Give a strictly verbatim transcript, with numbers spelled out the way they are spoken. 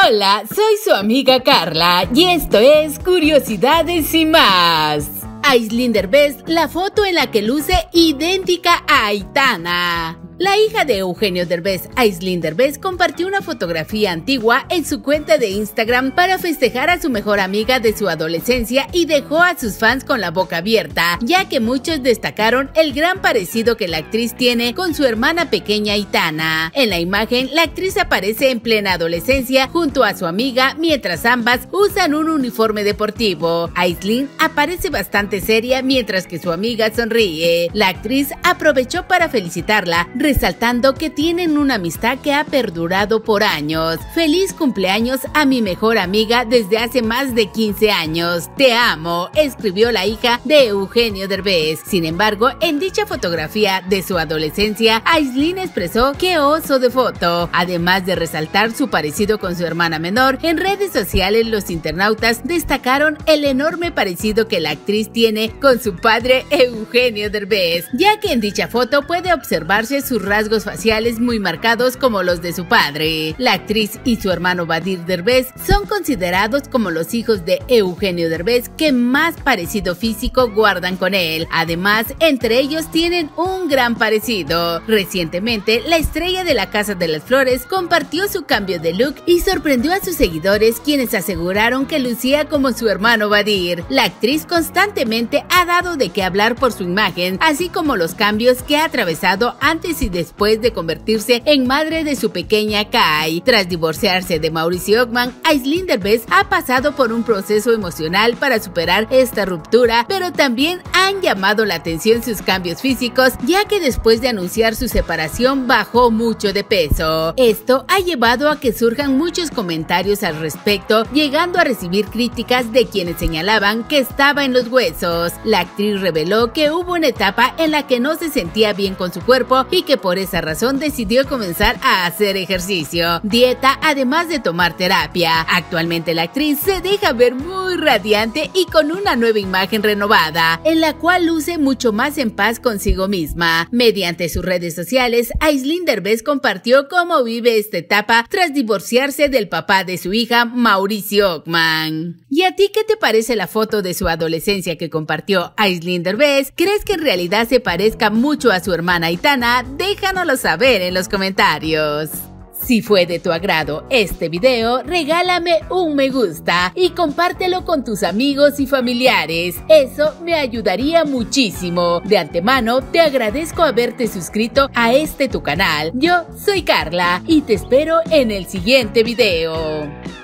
Hola, soy su amiga Carla y esto es Curiosidades y Más. Aislinn Derbez, la foto en la que luce idéntica a Aitana. La hija de Eugenio Derbez, Aislinn Derbez, compartió una fotografía antigua en su cuenta de Instagram para festejar a su mejor amiga de su adolescencia y dejó a sus fans con la boca abierta, ya que muchos destacaron el gran parecido que la actriz tiene con su hermana pequeña Aitana. En la imagen, la actriz aparece en plena adolescencia junto a su amiga, mientras ambas usan un uniforme deportivo. Aislinn aparece bastante seria mientras que su amiga sonríe. La actriz aprovechó para felicitarla, resaltando que tienen una amistad que ha perdurado por años. Feliz cumpleaños a mi mejor amiga desde hace más de quince años. Te amo, escribió la hija de Eugenio Derbez. Sin embargo, en dicha fotografía de su adolescencia, Aislinn expresó qué oso de foto. Además de resaltar su parecido con su hermana menor, en redes sociales los internautas destacaron el enorme parecido que la actriz tiene con su padre Eugenio Derbez, ya que en dicha foto puede observarse su rasgos faciales muy marcados como los de su padre. La actriz y su hermano Badir Derbez son considerados como los hijos de Eugenio Derbez que más parecido físico guardan con él. Además, entre ellos tienen un gran parecido. Recientemente, la estrella de la Casa de las Flores compartió su cambio de look y sorprendió a sus seguidores, quienes aseguraron que lucía como su hermano Badir. La actriz constantemente ha dado de qué hablar por su imagen, así como los cambios que ha atravesado antes y después de convertirse en madre de su pequeña Kai. Tras divorciarse de Mauricio Ockman, Aislinn Derbez ha pasado por un proceso emocional para superar esta ruptura, pero también han llamado la atención sus cambios físicos, ya que después de anunciar su separación bajó mucho de peso. Esto ha llevado a que surjan muchos comentarios al respecto, llegando a recibir críticas de quienes señalaban que estaba en los huesos. La actriz reveló que hubo una etapa en la que no se sentía bien con su cuerpo y que por esa razón decidió comenzar a hacer ejercicio, dieta, además de tomar terapia. Actualmente la actriz se deja ver muy radiante y con una nueva imagen renovada, en la cual luce mucho más en paz consigo misma. Mediante sus redes sociales, Aislinn Derbez compartió cómo vive esta etapa tras divorciarse del papá de su hija, Mauricio Ockman. ¿Y a ti qué te parece la foto de su adolescencia que compartió Aislinn Derbez? ¿Crees que en realidad se parezca mucho a su hermana Aitana? Déjanoslo saber en los comentarios. Si fue de tu agrado este video, regálame un me gusta y compártelo con tus amigos y familiares. Eso me ayudaría muchísimo. De antemano, te agradezco haberte suscrito a este tu canal. Yo soy Carla y te espero en el siguiente video.